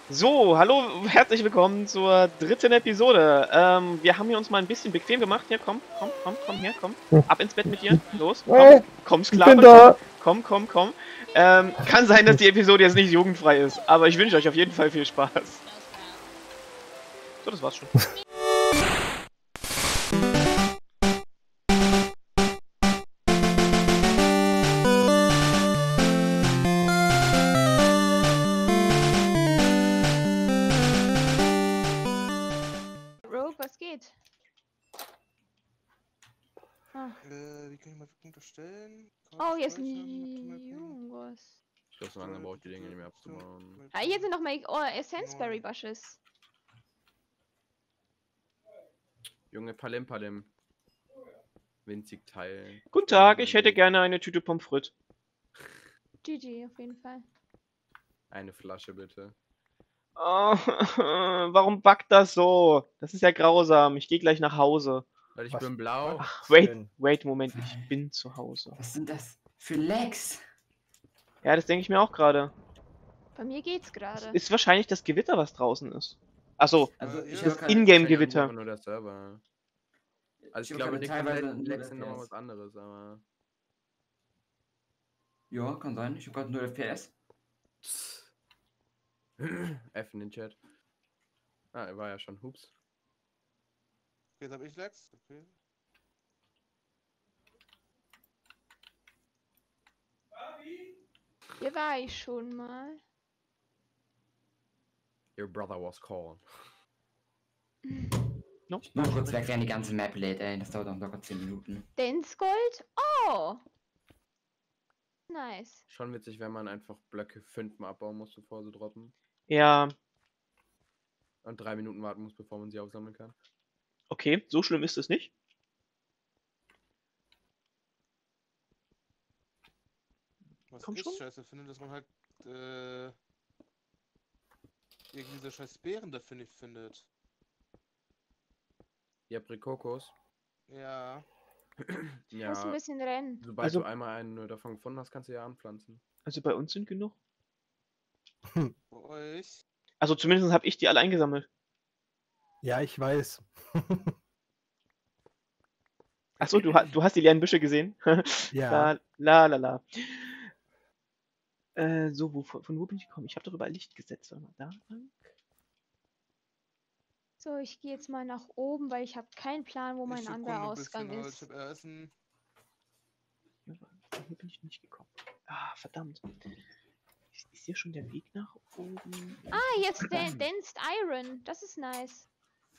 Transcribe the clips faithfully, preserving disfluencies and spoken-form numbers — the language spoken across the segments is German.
So, hallo, herzlich willkommen zur dritten Episode. Ähm, wir haben hier uns mal ein bisschen bequem gemacht. Hier, komm, komm, komm, komm her, komm. Ab ins Bett mit dir. Los, komm. Hey, Kommst ich klar, bin mein Freund. da. Komm, komm, komm. Ähm, kann sein, dass die Episode jetzt nicht jugendfrei ist, aber ich wünsche euch auf jeden Fall viel Spaß. So, das war's schon. Rogue, was geht? Ah. Äh, wie kann ich mal Punkte stellen? Oh, hier ist ein Speichern, Jungus. Ich glaube, so lange brauche ich die Dinge nicht mehr abzubauen. Ah, hier sind nochmal oh, Essenceberry Bushes. Junge, Palim Palim. Winzig Teil. Guten Tag, ich hätte gerne eine Tüte Pommes frites. G G, auf jeden Fall. Eine Flasche bitte. Oh, warum backt das so? Das ist ja grausam. Ich gehe gleich nach Hause. Weil ich Was? bin blau. Ach, wait, denn? wait, Moment, ich bin zu Hause. Was sind das für Lags? Ja, das denke ich mir auch gerade. Bei mir geht's gerade. Ist wahrscheinlich das Gewitter, was draußen ist. Achso, Also Äh, ich ja, höre das gerade- Ingame-Gewitter. Einfach nur der Server. Also ich, Ich glaube, habe die teilweise kompletten null Lags sind nochmal F P S. was anderes, aber... Ja, kann sein. Ich habe gerade null F P S. F in den Chat. Ah, er war ja schon. Hups. Okay, jetzt hab ich Lags. Okay. Hier war ich schon mal. Your brother was called. No? Ich muss kurz weg, wenn die ganze Map lädt, ey. Das dauert auch locker zehn Minuten. Densgold? Oh! Nice. Schon witzig, wenn man einfach Blöcke fünfmal abbauen muss, bevor sie droppen. Ja, Und drei Minuten warten muss, bevor man sie aufsammeln kann. okay, so schlimm ist es nicht. Was Komm ich schon. scheiße finde, dass man halt äh, irgendwie diese scheiß Beeren da finde ich findet. Die Aprikokos. Ja. Ich muss ein Ja, bisschen rennen. sobald Also- du einmal einen nur davon gefunden hast, kannst du ja anpflanzen. Also bei uns sind genug. Bei euch. Also zumindest habe ich die alle eingesammelt. Ja, ich weiß. Achso, du, ha du hast die leeren Büsche gesehen? Ja. La la la la. Äh, so, wo, von, von wo bin ich gekommen? Ich habe doch überall Licht gesetzt. Warte mal, da lang. So, ich gehe jetzt mal nach oben, weil ich habe keinen Plan, wo Ich mein für anderer Kunde ein Ausgang bisschen Holz, ist. Ich hab Essen. Hier, war- hier bin ich nicht gekommen. Ah, verdammt. Ist, ist hier schon der Weg nach oben? Ah, jetzt der Densed Iron. Das ist nice.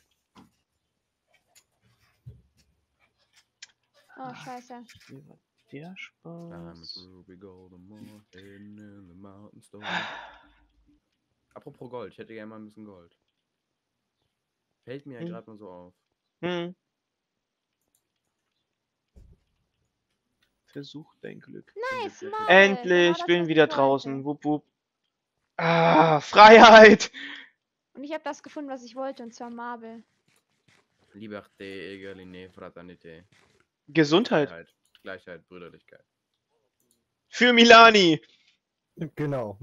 Oh, scheiße. Hier war der Diamond, Spaß. Ruby, Gold and more, hidden in the mountain storm. Apropos Gold, ich hätte gerne mal ein bisschen Gold. Fällt mir ja Hm. gerade nur so auf. Hm. Versuch dein Glück. Nice, Findet ihr- Mann. Endlich, genau das, bin was wieder ich wollte. draußen. Wupp, wupp. Ah, Freiheit! Und ich habe das gefunden, was ich wollte, und zwar Marble. Liberté, Egalité, Fraternité. Gesundheit. Gleichheit, Gleichheit, Brüderlichkeit. Für Milani! Genau.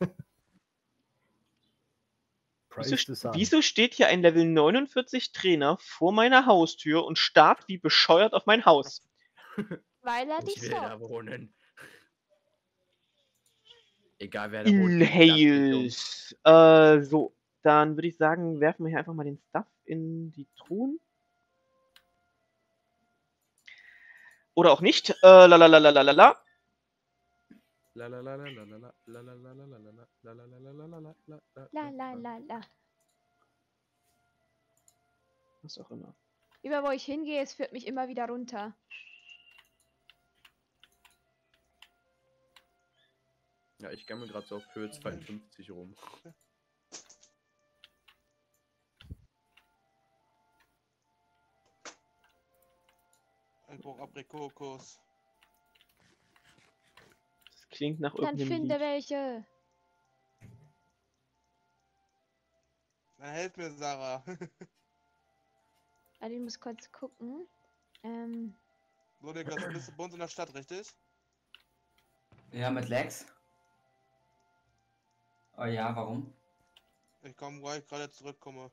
Wieso, Price the sun. wieso steht hier ein Level neunundvierzig Trainer vor meiner Haustür und starrt wie bescheuert auf mein Haus? Weil er dich Ich will so. da wohnen. Egal wer da wohnt. das geht um. Inhales. Äh, so. Dann würde ich sagen, werfen wir hier einfach mal den Stuff in die Truhen. Oder auch nicht. Äh, lalalalalala. La la la la la la la la la la la la la la la la la la la la La la la la. Was auch immer. Über wo ich hingehe, es führt mich immer wieder runter. Ja, ich gammel gerade so auf Höhe zweiundfünfzig rum. Ich brauch Aprikokos. Das klingt nach Dann irgendeinem finde Lied. welche. Na, helf mir, Sarah. Also ich muss kurz gucken. Ähm, So, Niklas, du bist bei uns in der Stadt, richtig? Ja, mit Lags. Oh ja, warum? Ich komme, weil ich gerade zurückkomme.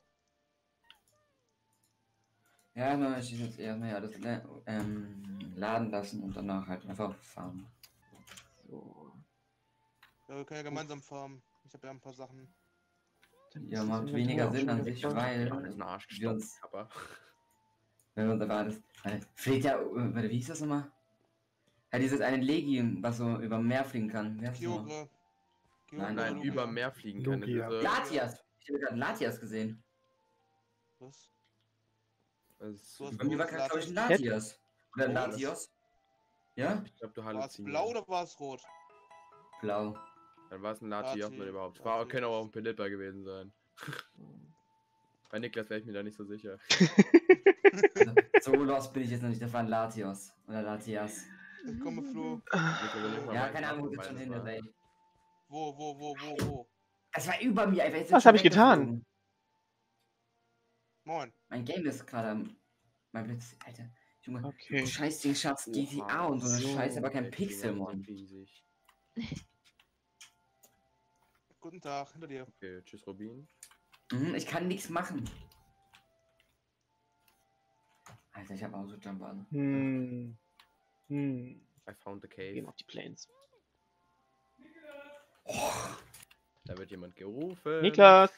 Ja, nur ich jetzt erstmal alles ähm, laden lassen und danach halt einfach fahren. So. Ja, wir können ja gemeinsam farmen. Ich habe ja ein paar Sachen. Ja, macht weniger Sinn an sich, weil Ja, das ist ein Arsch wir uns, gestoppt, aber. wenn wir uns aber alles, warte, fliegt ja, warte, wie hieß das nochmal? Ja, dieses eine Legion, was so über Meer fliegen kann. Wer ist das noch? Kyogre. Nein, Nein, Lugia. über Meer fliegen kann. Lugia. Diese, Latias! Ich habe gerade Latias gesehen. Was? das, Du hast Bei mir war gerade, glaube ich, ein Latias? Latias. Oder ein Oh, das- Latios. Ja? ich glaube, du War es halluzinierst. blau oder war es rot? Blau. Dann war es ein Latios, Lati- wenn überhaupt. War, Latios. könnte aber auch ein Pelipper gewesen sein. Bei Niklas wäre ich mir da nicht so sicher. Also, so lost bin ich jetzt noch nicht, das war ein Latios. Oder Latias. Ich komme, Flo. Niklas will nicht mal Ja, meinen keine Ahnung, wo Namen das schon meinen, hin ist, aber- ey. Wo, wo, wo, wo, wo? Das war über mir, einfach. jetzt Was ist hab ich schon getan? weggeflogen. Moin. Mein Game ist gerade am. Mein Blitz, Alter. Junge, Okay. scheiß Ding Schatz, G T A und so eine so, Scheiße, aber kein der Finger Pixel, ist so Mann. riesig. Guten Tag, hinter dir. Okay, tschüss Rubin. Mhm, ich kann nichts machen. Alter, ich hab auch so Jump an. Hm. Hm. I found the Gehen cave. auf die Plains. Da wird jemand gerufen. Niklas!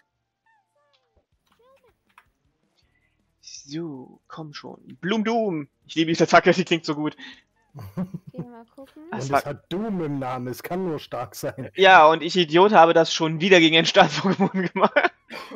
So, komm schon. Bloom Doom! Ich liebe diese Attacke, die klingt so gut. Gehen wir mal gucken. Das Und war- es hat Doom im Namen, es kann nur stark sein. Ja, und ich Idiot habe das schon wieder gegen ein Start-Pokémon gemacht.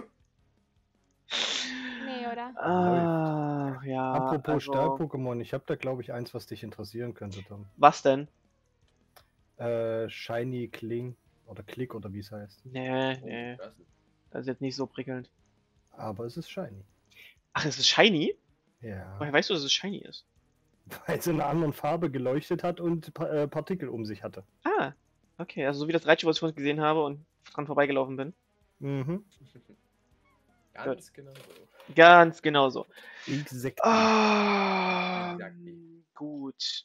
Nee, oder? Ah, ja. Apropos also, Stahl-Pokémon, ich habe da glaube ich eins, was dich interessieren könnte, Tom. Was denn? Äh, Shiny Kling oder Klick oder wie es heißt. Nee, Oh, nee. das ist- Das ist jetzt nicht so prickelnd. Aber es ist Shiny. Ach, es ist shiny? Ja. Woher weißt du, dass es shiny ist? Weil es in einer anderen Farbe geleuchtet hat und pa äh, Partikel um sich hatte. Ah, okay. Also so wie das Raichu, was ich vorhin gesehen habe und dran vorbeigelaufen bin. Mhm. Ganz genau so. Ganz genau so. Exakt. Ah, Exactly. gut.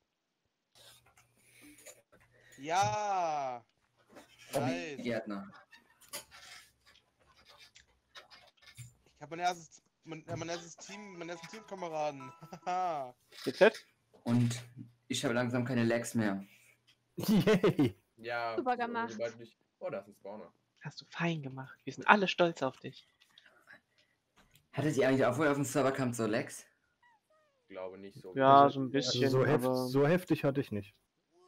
Ja. Nice. Hobby-Gärtner. Ich habe mein erstes, mein, äh, mein erstes Team, mein ersten Teamkameraden. Haha. T Z? Und ich habe langsam keine Lags mehr. Yay. Ja. Super so, gemacht. sobald nicht- Oh, da ist ein Spawner. Hast du fein gemacht. Wir sind alle stolz auf dich. Hattet ihr eigentlich auch vorher auf dem Server kam so Lags? Glaube nicht so. Ja, Also- so ein bisschen, Also so, heft, aber... so heftig hatte ich nicht.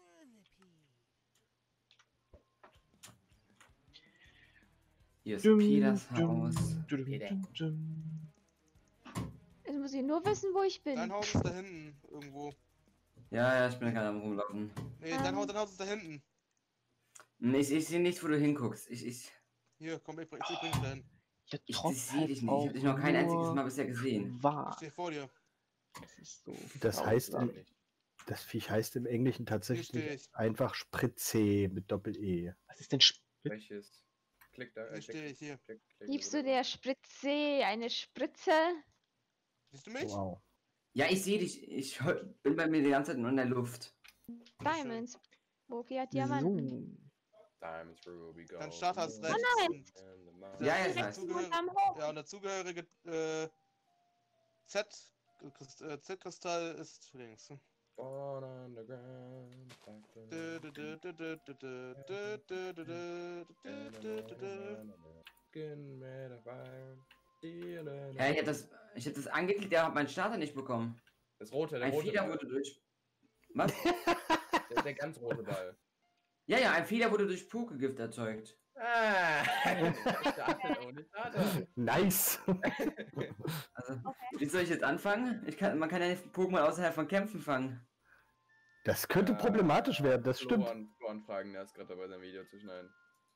Hier ist Dum, Peters dum, Haus. dum, Peter. dum, dum. Jetzt muss ich nur wissen, wo ich bin. Dein Haus ist da hinten irgendwo. Ja, ja, ich bin gerade am rumlaufen. Nee, dein Ähm. Haus, dein Haus ist da hinten. Ich, ich sehe nicht, wo du hinguckst. Ich, ich, Hier, komm, ich, bring- ich bring dich dahin. Ja, ich Top sehe dich hat nicht. Ich auch habe dich noch kein einziges nur Mal bisher gesehen. Ich Wahr. stehe vor dir. Das ist so Das faul. heißt, Glaub im, nicht. das Viech heißt im Englischen Hier stehe tatsächlich ich. einfach Spritze mit Doppel-E. Was ist denn Spitz? Welches? Klick da. Hier Äh, stehe klick, ich, hier. klick, klick, Gibst klick. du der Spritze eine Spritze? Siehst du mich? Wow. Ja, ich sehe dich. Ich hör- bin bei mir die ganze Zeit nur in der Luft. Diamonds. Woki hat Diamanten. So. Diamonds, Ruby, Gold. Dein Start hast Moon, rechts. nein! Und and the mountain. Ja, ja, ich der weiß. dazugehör- Unterm Hof. Ja, und dazugehörige äh, Z, Christ- äh, Z-Kristall ist links. Born underground, back in Dö, the dö, dö, dö, dö, dö, dö, dö, dö, dö, dö, dö, dö, dö, dö. Skin made of iron, steel and Ja, ich hätte das, ich hätte das angeklickt, der hat meinen Starter nicht bekommen. Das rote, der Ein rote Fehler Ball. wurde durch. Was? Der, der ganz rote Ball. Ja, ja, ein Fehler wurde durch Pokegift erzeugt. Ah! Starter ohne Starter. Nice. Also, wie soll ich jetzt anfangen? Ich kann, man kann ja nicht Pokémon außerhalb von Kämpfen fangen. Das könnte problematisch werden, das stimmt. Flo anfragen, der ist gerade dabei, sein Video zu schneiden.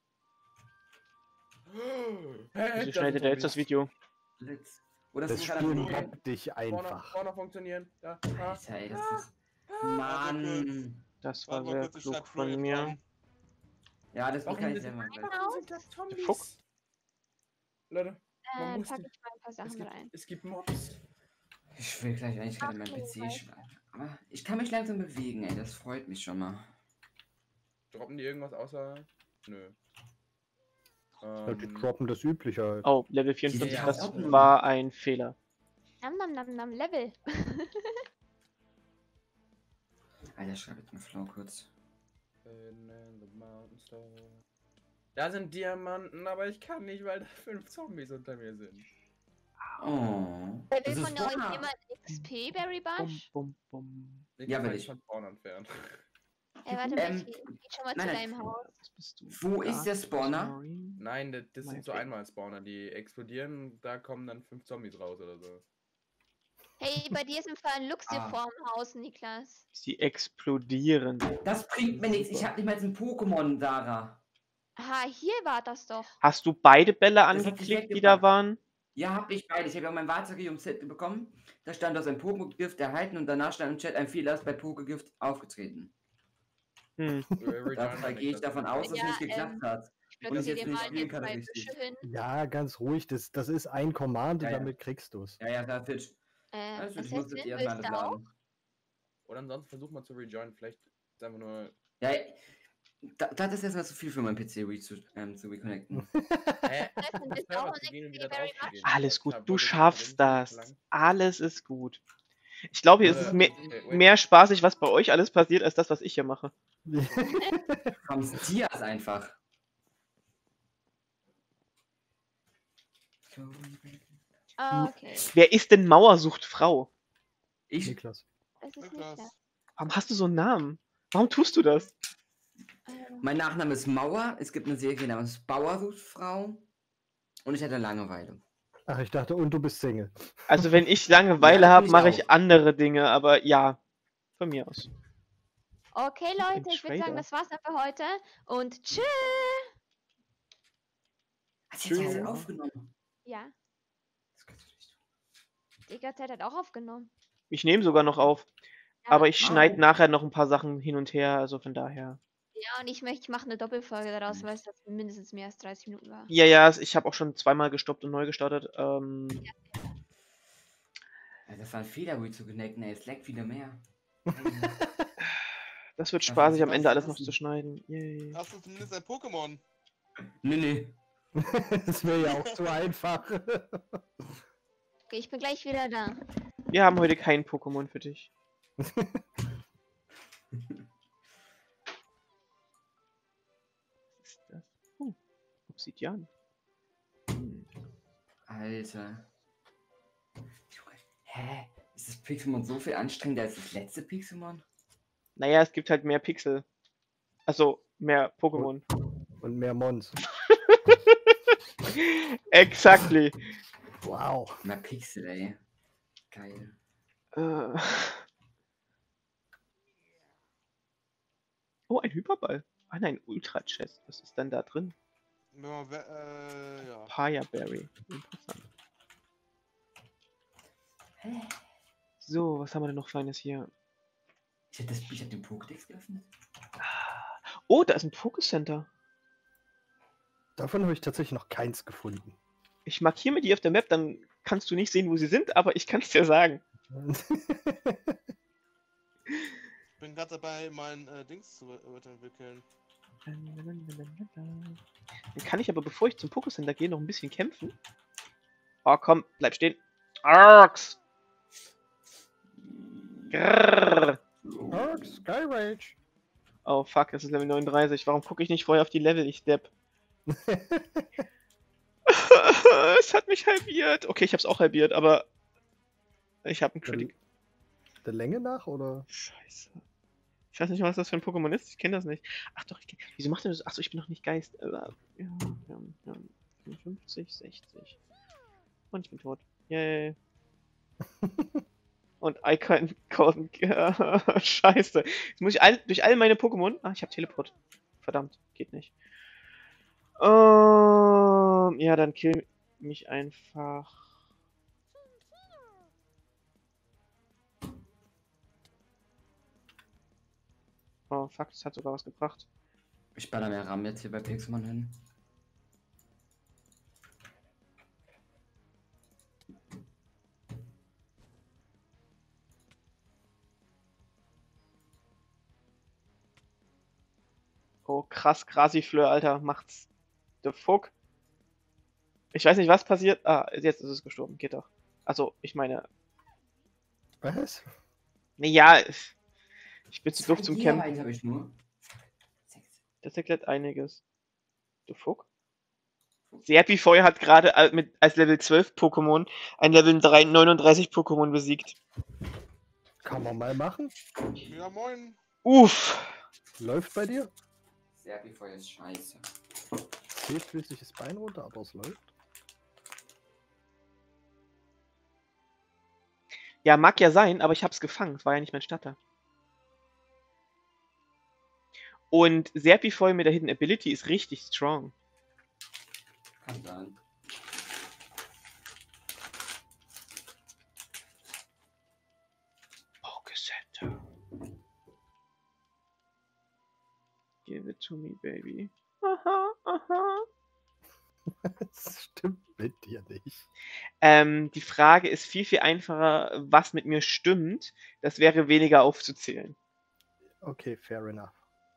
Hä, Wieso schneidet er jetzt das Video? Blitz. Oder Das ist gerade Spiel am Pokémon? mobbt dich Vorne, einfach. vorne funktionieren. Da. Ah. Alter, ey, das ist... Mann. Das war Warte mal sehr kurz, ich klug schreib Flo von jetzt mir. an. Ja, das Warum kann ich sind selber die gleich. sind das Zombies? Fuck. Leute, man Äh, muss pack die- ich mal ein paar es Sachen gibt, rein. es gibt Mobs. Ich will gleich eigentlich gerade meinen P C schreiben. Aber ich kann mich langsam bewegen, ey, das freut mich schon mal. Droppen die irgendwas außer... Nö. Ja, die Ähm, droppen das Übliche halt. Oh, Level vierundfünfzig, Ja, das Ordnung. war ein Fehler. Nam nam nam nam Level. Alter, schreib jetzt mal Flow kurz. in the mountains there. Da sind Diamanten, aber ich kann nicht, weil da fünf Zombies unter mir sind. Oh. Will Das von ist euch Spawner. jemand X P, Berry Bum, Bush? bum, bum. Ich Ja, kann will mich ich. von Spawn entfernen. Ey, warte Ähm, mal, geht geht schon mal nein, zu nein. deinem Haus. Was bist du? Wo ist der Spawner? Marine? Nein, das, das sind so Okay. Einmal-Spawner, die explodieren, da kommen dann fünf Zombies raus oder so. Hey, bei dir ist im Fall ein Luxio Ah. vorm Haus, Niklas. Sie explodieren. Das bringt mir nichts. Ich hab nicht mal jetzt ein Pokémon, Sarah. Aha, hier war das doch. Hast du beide Bälle hat sich angeklickt, die da weggepackt. waren? Ja, hab ich beide. Ich habe ja mein Warzergium-Set bekommen. Da stand aus ein Pokégift erhalten und danach stand im Chat ein Fehler ist bei Pokégift aufgetreten. Hm. Da gehe ich davon aus, dass es Ja, nicht geklappt ähm, hat. Ich Und ich platziere jetzt dir nicht mal spielen hier kann zwei richtig. Büsche hin. Ja, ganz ruhig. Das, das ist ein Command, Ja, ja. damit kriegst du es. Ja, ja, da Fitch. Äh, Also, ich was muss heißt jetzt denn? erstmal Willst alles du auch? laden. Oder ansonsten versuch mal zu rejoinen, vielleicht ist einfach nur. Ja, ja. Da, das ist erstmal zu viel für meinen P C re zu, ähm, zu reconnecten. Hä? Treffen, Das willst du Server auch zu gehen und ein wieder Berry drauf zu gehen. Alles Ich gut, hab- du wollte schaffst drin das. verlangen. Alles ist gut. Ich glaube, hier ist es Äh, mehr, okay, wait. mehr spaßig, was bei euch alles passiert, als das, was ich hier mache. Kommst Dias einfach. Ah, okay. Wer ist denn Mauer sucht Frau? Ich? Niklas. Das ist Niklas. Niklas. Warum hast du so einen Namen? Warum tust du das? Ähm, Mein Nachname ist Mauer. Es gibt eine Serie namens Bauer sucht Frau. Und ich hatte Langeweile. Ach, ich dachte, und du bist Single. Also wenn ich Langeweile Ja, habe, bin ich mache ich auch. andere Dinge, aber ja, von mir aus. Okay, Leute, ich würde sagen, Trader. das war's dann für heute. Und tschüss. Hast du jetzt Tschüss. aufgenommen? Ja, Das kannst du nicht. die ganze Zeit hat auch aufgenommen. Ich nehme sogar noch auf, Ja, aber ich schneide Au. nachher noch ein paar Sachen hin und her, also von daher. ja, und ich möchte, ich mache eine Doppelfolge daraus, Hm. weil es das mindestens mehr als dreißig Minuten war. Ja, ja, ich habe auch schon zweimal gestoppt und neu gestartet. Ähm, Ja, das war ein Fehler, wo ich zu connecten. Ey, es leckt wieder mehr. das wird Darf spaßig, ich am was Ende alles noch lassen? zu schneiden. Yay. Hast du zumindest ein Pokémon? Nee, nee. Das wäre ja auch zu einfach. Okay, ich bin gleich wieder da. Wir haben heute kein Pokémon für dich. Was ist das? Oh, Obsidian. Hm. Alter. Junge, hä? Ist das Pixelmon so viel anstrengender als das letzte Pixelmon? Naja, es gibt halt mehr Pixel. Also, mehr Pokémon. Und mehr Mons. Exactly. Wow. Mehr Pixel, ey. Geil. Äh. Oh, ein Hyperball. Ah nein, Ultra-Chest. Was ist denn da drin? Wenn man, we- äh, ja. Papaya Berry. Interessant. Hä? So, was haben wir denn noch Feines hier? Ich hab, das, ich hab den Pokédex geöffnet. Oh, da ist ein Pokécenter. Davon habe ich tatsächlich noch keins gefunden. Ich markiere mir die auf der Map, dann kannst du nicht sehen, wo sie sind, aber ich kann es dir sagen. Ich bin gerade dabei, mein äh, Dings zu weiterentwickeln. Dann kann ich aber, bevor ich zum Pokécenter gehe, noch ein bisschen kämpfen. Oh, komm, bleib stehen. Arx! Grrr. Oh, Sky Rage. Oh fuck, es ist Level neununddreißig. Warum gucke ich nicht vorher auf die Level, ich Depp? Es hat mich halbiert. Okay, ich hab's auch halbiert, aber ich hab einen Critic. Der Länge nach, oder? Scheiße. Ich weiß nicht mal, was das für ein Pokémon ist. Ich kenne das nicht. Ach doch, ich kenn... Wieso macht er das? Achso, ich bin noch nicht Geist. Äh, Ja, ja, ja. fünfundfünfzig, sechzig. Und ich bin tot. Yay. Und I can cause... Scheiße. Jetzt muss ich all, durch all meine Pokémon... Ah, ich habe Teleport. Verdammt, geht nicht. Ähm, ja, dann kill mich einfach. Oh, fuck, das hat sogar was gebracht. Ich baller mehr RAM jetzt hier bei Pixelmon hin. Oh, krass, Grasifleur, Alter, macht's. The fuck? Ich weiß nicht, was passiert. Ah, jetzt ist es gestorben. Geht doch. Also, ich meine. Was? Naja, ich bin zu doof zum Gigabyte Campen. habe ich nur. Das erklärt einiges. Du Fuck. Serpifeu hat gerade al- mit als Level zwölf Pokémon ein Level drei neununddreißig Pokémon besiegt. Kann man mal machen. Ja, moin. Uff. Läuft bei dir? Serpifeu ist scheiße. Zählt flüssiges Bein runter, aber es läuft. Ja, mag ja sein, aber ich hab's gefangen. Es war ja nicht mein Starter. Und Serpifeu mit der Hidden Ability ist richtig strong. Kann sein. Pokecenter. Give it to me, baby. Aha, aha. Das stimmt mit dir nicht. Ähm, die Frage ist viel, viel einfacher, was mit mir stimmt. Das wäre weniger aufzuzählen. Okay, fair enough.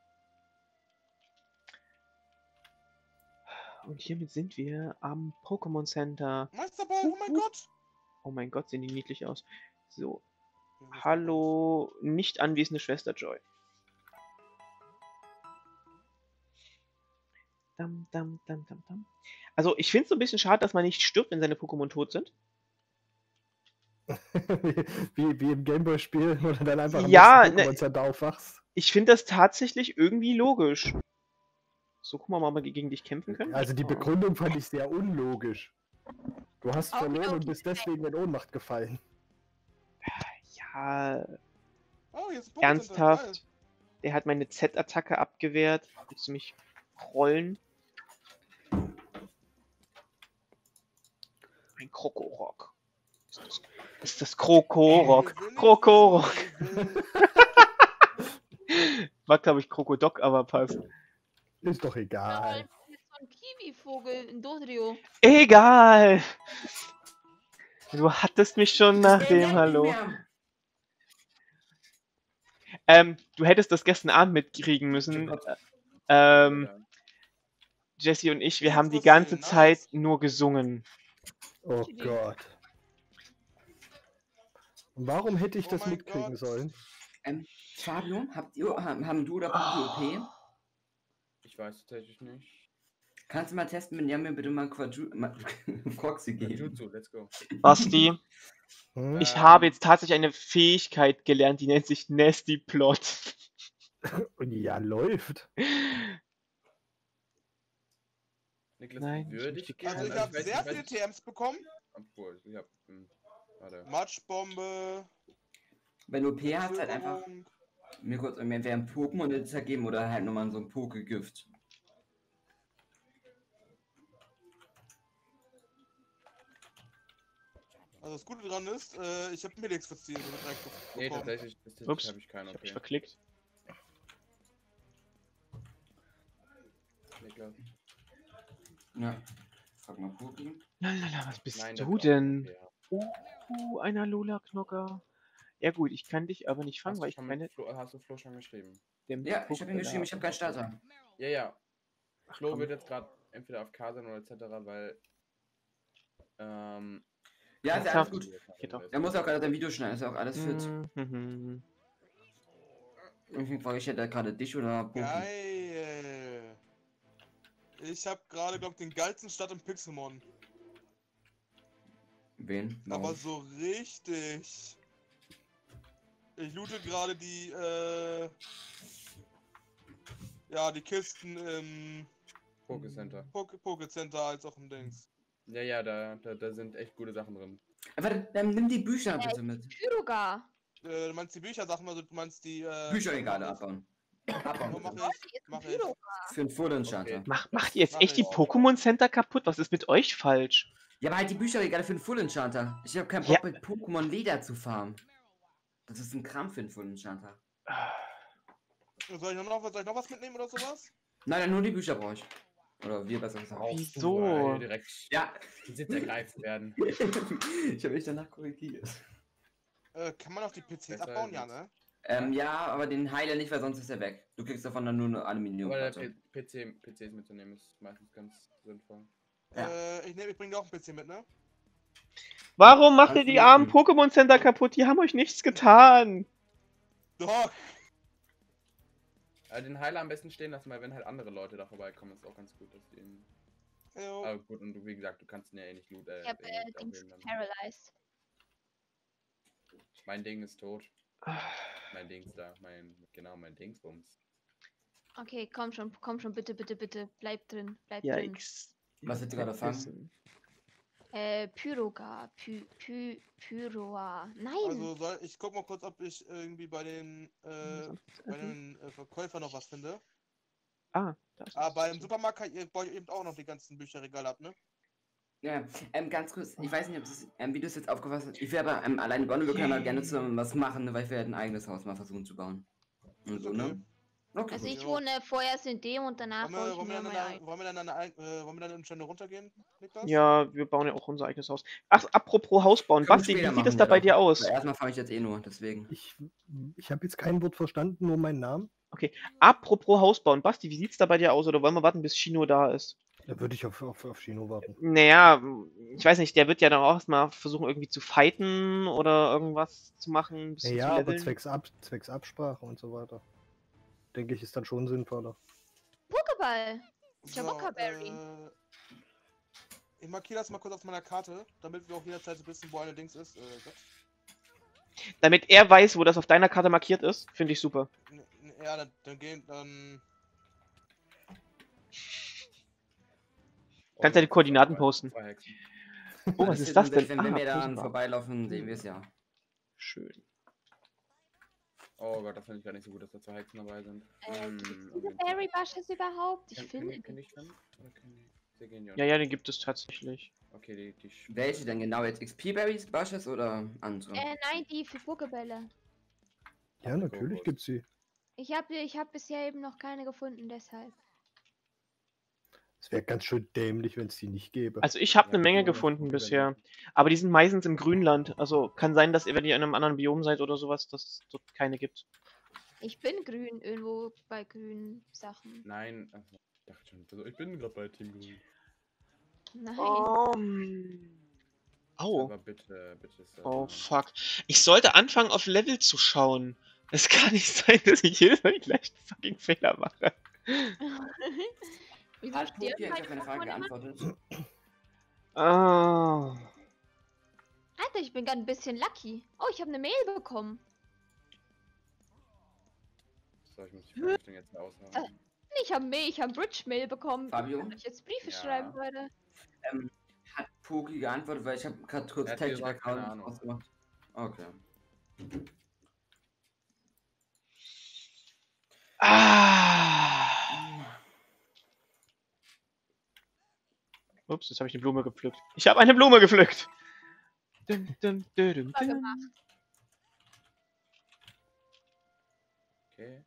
Und hiermit sind wir am Pokémon Center. Meisterball, oh mein Gott. Oh mein Gott, sehen die niedlich aus. So, Ja, das hallo, nicht anwesende Schwester Joy. Dam, dam, dam, dam, dam. Also, ich finde es so ein bisschen schade, dass man nicht stirbt, wenn seine Pokémon tot sind. wie, wie, wie im Gameboy-Spiel, wo du dann einfach am Ja, nächsten ne- Pokémon Center aufwachst. Ich finde das tatsächlich irgendwie logisch. So, guck mal, ob wir gegen dich kämpfen können. Also die Oh. Begründung fand ich sehr unlogisch. Du hast Okay, verloren und okay. bist deswegen in Ohnmacht gefallen. Ja, Oh, hier ist ein Pokécenter, geil. ernsthaft. Der hat meine Z-Attacke abgewehrt. Willst du mich rollen? Ein Krokorock. Ist das, ist das Krokorok? Wir will nicht Krokorok. wissen, wer will. War, glaube ich, Krokodok, aber passt. Ist doch Ja, egal. das ist so ein Kiwi-Vogel in Dodrio. Egal! Du hattest mich schon nach Der dem lebt Hallo. nicht mehr. Ähm, du hättest das gestern Abend mitkriegen müssen. Ähm, Jesse und ich, wir haben die ganze Nice. Zeit nur gesungen. Oh Gott. Und warum hätte ich Oh das mein mitkriegen Gott. sollen? Ähm, Fabio, habt ihr, haben, haben du oder Papi O P? Ich weiß tatsächlich nicht. Kannst du mal testen, wenn ihr mir bitte mal Quadru mal Proxy geben? Jutsu, let's go. Basti, Hm? ich Ähm. habe jetzt tatsächlich eine Fähigkeit gelernt, die nennt sich Nasty Plot. Und ja, läuft. Niklas, Nein, wie ich würde möchte ich gerne- Also ich gerne- habe weiß- sehr weiß- viele T Ms bekommen. Obwohl, ich hab. hm, Warte. Matschbombe. Wenn du O P hast, halt einfach Verzögerung. mir kurz entweder ein Pokémon geben oder halt nochmal so ein Pokegift. Also das Gute dran ist, äh, ich habe Melix verziehen direkt Nee, bekommen. tatsächlich, tatsächlich Ups, habe ich keinen Ich hab mich okay. verklickt. Niklas. Ja. Frag mal Poki. Lalala, was bist Nein, der du braucht denn? O P, ja. Uh, ein Alola-Knocker. Ja gut, ich kann dich aber nicht fangen, Hast weil du, ich schon keine... mit Flo, hast du Flo schon geschrieben? dem Ja, ich habe ihn Pokémon geschrieben, ich habe keinen Starter. Ja, ja. Flo komm. wird jetzt gerade entweder auf K sein oder et cetera, weil. Ähm. Ja, ist ja alles Ernsthaft? gut. Geht doch. Er muss auch gerade sein Video schneiden, ist ja auch alles fit. Mhm. Deswegen frage ich, hätte er gerade dich oder Poki? Geil. Ich habe gerade, glaube ich, den geilsten Start im Pixelmon. Wen? Aber Warum? so richtig. Ich loote gerade die, äh... ja, die Kisten im Pokécenter. Poke Pokécenter als auch im Dings. Ja, ja, da, da, da sind echt gute Sachen drin. Äh, Warte, dann nimm die Bücher bitte mit. Pyrogar. Äh, du meinst die Büchersachen, also du meinst die, äh... Bücherregale abbauen. Ja, Abbauen. mach bitte. ich, mach ich. Für einen Full-Enchanter. Okay. Mach, macht ihr jetzt Mach echt die ich. Pokémon Center kaputt? Was ist mit euch falsch? Ja, aber halt die Bücherregale für einen Full-Enchanter. Ich habe keinen Ja. Bock mit Pokémon Leder zu farmen. Das ist ein Kram für einen Full-Enchanter. Soll ich noch, soll ich noch was mitnehmen oder sowas? Nein, nein, nur die Bücher brauche ich. Oder wir besser gesagt. Wieso? Weil direkt Ja. die Sitz ergreift werden. Ich habe mich danach korrigiert. Äh, kann man auch die P Cs Besser abbauen? Ja, als- ne? Ähm, ja, aber den Heiler nicht, weil sonst ist er weg. Du kriegst davon dann nur eine Aber der Aluminiumplatte. P- PC, P Cs mitzunehmen ist meistens ganz sinnvoll. Ja. Äh, ich nehme, ich bring dir auch ein P C mit, ne? Warum macht ihr Kannst du die armen machen. Pokémon Center kaputt? Die haben euch nichts getan. Doch! Äh, den Heiler am besten stehen lassen, weil wenn halt andere Leute da vorbeikommen, ist auch ganz gut, dass die ihn... Jo. Aber gut, und du, wie gesagt, du kannst ihn ja eh nicht loot, äh, Ich hab eh äh, nicht Dings aufheben dann. paralyzed. Mein Ding ist tot. Mein Dings da, mein, genau, mein Dingsbums. Okay, komm schon, komm schon, bitte, bitte, bitte. Bleib drin, bleib drin. Yikes. Was willst du gerade fangen? Wissen. Äh, Pyroga, Py, Py, Pyroa. Nein! Also soll, ich guck mal kurz, ob ich irgendwie bei den, äh, bei den äh, Verkäufern noch was finde. Ah, da ist Ah, es. beim Supermarkt kann- ihr baut ihr eben auch noch die ganzen Bücherregale ab, ne? Ja, ähm, ganz kurz, ich weiß nicht, ob das, ähm, wie du es jetzt aufgefasst hast. Ich will aber ähm, alleine bauen, wir können aber gerne zusammen was machen, ne, weil ich werde ein eigenes Haus mal versuchen zu bauen. Und Ist so, okay. ne? Okay, Also gut. ich Ja. wohne vorerst in dem und danach Wollen baue wir, ich wollen, wir mir dann mein an, eigenes. wollen wir dann an, eine, äh, wollen wir dann in Stände runtergehen, Niklas? Ja, wir bauen ja auch unser eigenes Haus. Ach, apropos Haus bauen. Können wir Basti, wie später sieht machen, es da ja bei doch. dir aus? Aber erstmal fange ich jetzt eh nur, deswegen. Ich, ich habe jetzt kein Wort verstanden, nur meinen Namen. Apropos Haus bauen. Basti, wie sieht's da bei dir aus? Oder wollen wir warten, bis Chino da ist? Da würde ich auf, auf, auf Chino warten. Naja, ich weiß nicht, der wird ja dann auch erstmal versuchen, irgendwie zu fighten oder irgendwas zu machen, ein bisschen Ja, zu aber leveln. zwecks, Ab, zwecks Absprache und so weiter. Denke ich, ist dann schon sinnvoller. Pokéball! So, Jabockerberry. äh, ich markiere das mal kurz auf meiner Karte, damit wir auch jederzeit wissen, wo eine Dings ist. Äh, Gott. Damit er weiß, wo das auf deiner Karte markiert ist, finde ich super. N- n- Ja, dann, dann gehen, dann... Oh, Kannst ja die jetzt Koordinaten zwei- posten. zwei Hexen. Oh, was ist das denn? Wenn wir Ah, da super. vorbeilaufen, sehen wir es ja. Schön. Oh Gott, das finde ich gar nicht so gut, dass da zwei Hexen dabei sind. Äh, Hm, gibt's auf diese jeden Fall. Berry Bushes überhaupt? Ich Kann- finde kann- kann die. ich finden? Oder kann ich- Sie gehen ja Ja, nicht. ja, den gibt es tatsächlich. Okay, die, die Sch- Welche denn genau jetzt? X P-Berries, Bushes oder andere? Äh, nein, die für Pokébälle. Ja, natürlich Kokos. gibt's sie. Ich habe ich hab bisher eben noch keine gefunden, deshalb. Es wäre ganz schön dämlich, wenn es die nicht gäbe. Also ich habe Ja, eine die Menge sind auch gefunden gut bisher. überlegt. Aber die sind meistens im Grünland. Also kann sein, dass ihr, wenn ihr in einem anderen Biom seid oder sowas, dass es dort keine gibt. Ich bin grün, irgendwo bei grünen Sachen. Nein, also, ich dachte schon, also ich bin gerade bei Team Grün. Nein. Um. Au. Aber bitte, bitte. Sir, Oh, nein. fuck. Ich sollte anfangen, auf Level zu schauen. Es kann nicht sein, dass ich jedes Mal den gleichen fucking Fehler mache. Wieso Hat sterben Poki meine auf meine Frage Pokémon immer? geantwortet? Ah. Alter, ich bin gerade ein bisschen lucky. Oh, ich habe eine Mail bekommen. So, ich muss die Verrichtung jetzt aushaben. Ich habe Mail, ich habe Bridge-Mail bekommen. Fabio? Ich kann euch jetzt Briefe Ja. schreiben, Leute. Ähm, hat Poki geantwortet, weil ich habe gerade kurz Er hat Technik gesagt, keine Account Ahnung. ausgemacht. Okay. Ah. Ups, jetzt habe ich eine Blume gepflückt. Ich habe eine Blume gepflückt. Dun, dun, dun, dun, Super dun. gemacht. Okay.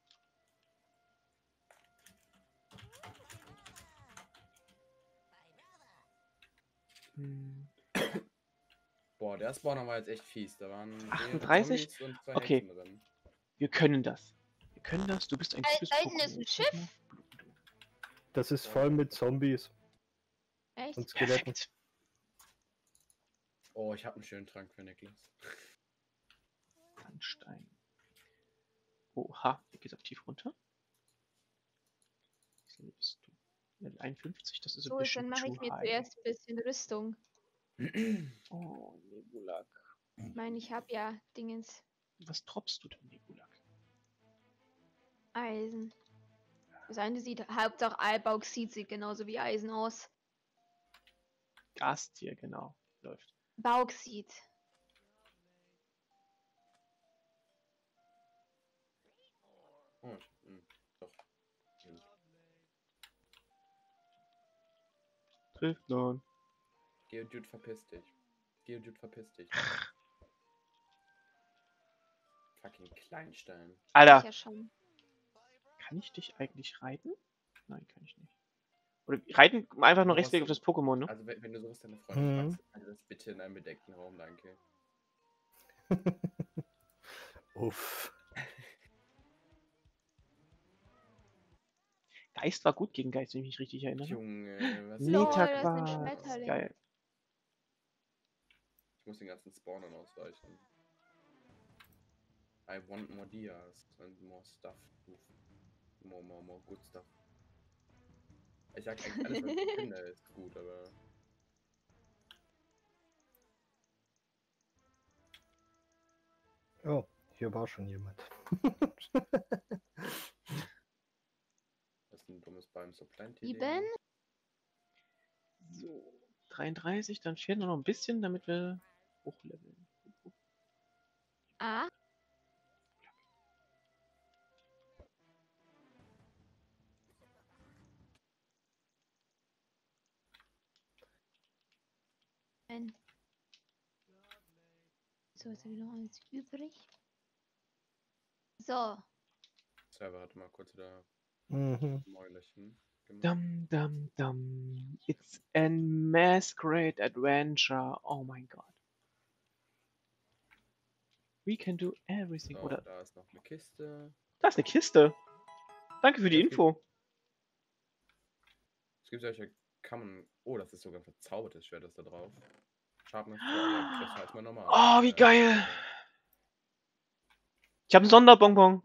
Hm. Boah, der Spawner war jetzt echt fies. Da waren mehrere achtunddreißig? Zombies und zwei Okay. Hexen drin. Wir können das. Wir können das. Du bist ein Da, gutes da hinten ist ein Pokémon. Schiff. Das ist voll mit Zombies Echt? und Skeletten. Perfekt. Oh, ich habe einen schönen Trank für Niklas. Sandstein. Oha, der geht aktiv runter. Wie viel bist du? Level einundfünfzig, das ist ein So, bisschen dann mache ich too mir high. zuerst ein bisschen Rüstung. Oh, Nebulak. Ich meine, ich habe ja Dingens Was droppst du denn, Nebulak? Eisen. Das eine sieht, Hauptsache Albauxit sieht genauso wie Eisen aus. Gastier, genau. Läuft. Bauxit. Oh, ich, mh, doch. Hm. Trifft nun. Geodude, verpiss dich. Geodude, verpiss dich. Fucking Kleinstein. Alter, Ich ja schon. kann ich dich eigentlich reiten? Nein, kann ich nicht. Oder reiten einfach nur Du Rechtsklick auf hast- das Pokémon, ne? Also wenn, wenn du sowas deine Freunde Mhm. fragst, also das bitte in einem bedeckten Raum, danke. Uff. Geist war gut gegen Geist, wenn ich mich richtig erinnere. Junge, was ist Lol, Meta das ist ein Quarz. Schmetterling. Geil. Ich muss den ganzen Spawnern ausweichen. I want more Dias and more stuff. More, more, more good stuff. Ich sag eigentlich alles, was ich finde, ist gut, aber... Oh, hier war schon jemand. Das ist ein dummes beim Supplanty. Sieben? So, dreiunddreißig, dann fehlt nur noch ein bisschen, damit wir hochleveln. Ah. Ein. So, jetzt habe ich noch eins übrig. So. Server hatte mal kurz wieder Mhm. Mäulerchen gemacht. Dum dum dum. It's a masquerade adventure. Oh mein Gott. We can do everything. So, Oder da ist noch eine Kiste. da ist eine Kiste. Danke für die Es gibt- Info. Es gibt solche Kammern. Oh, das ist sogar ein verzaubertes Schwert, das da drauf. Sharpness zwei, ja, das ist halt mal normal. Oh, wie Ja. geil. Ich habe einen Sonderbonbon.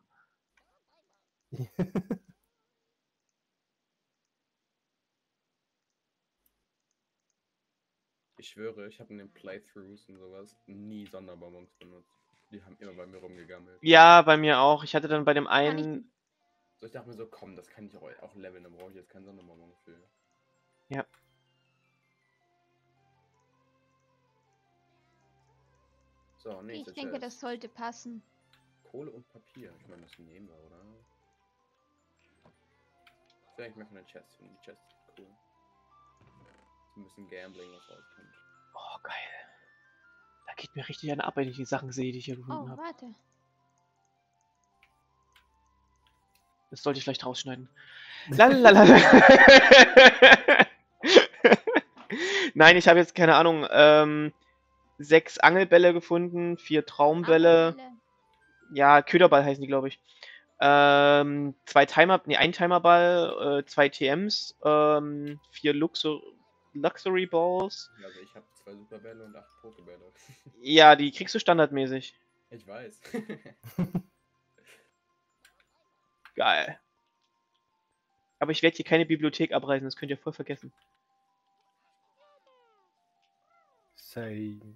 Ich schwöre, ich habe in den Playthroughs und sowas nie Sonderbonbons benutzt. Die haben immer bei mir rumgegammelt. Ja, bei mir auch. Ich hatte dann bei dem Kann ich- einen. So, ich dachte mir so, komm, das kann ich auch, auch leveln, da brauche ich jetzt keinen Sonderbonbon für. Ja. So, nächste Ich denke, Chest. das sollte passen. Kohle und Papier. Ich meine, das nehmen wir, oder? Vielleicht machen wir eine Chest. Finde die Chest cool. So ein bisschen Gambling, was rauskommt. Oh, geil. Da geht mir richtig eine ab, wenn ich die Sachen sehe, die ich hier gefunden Oh, habe. warte. Das sollte ich vielleicht rausschneiden. Lalalala. Nein, ich habe jetzt keine Ahnung. Ähm, sechs Angelbälle gefunden, vier Traumbälle. Angelbälle. Ja, Köderball heißen die, glaube ich. Ähm, zwei Timer, nee, ein Timerball, äh, zwei T Ms, ähm, vier Luxur Luxury Balls. Also ich habe zwei Superbälle und acht Pokebälle. Ja, die kriegst du standardmäßig. Ich weiß. Geil. Aber ich werde hier keine Bibliothek abreißen, das könnt ihr voll vergessen. Same.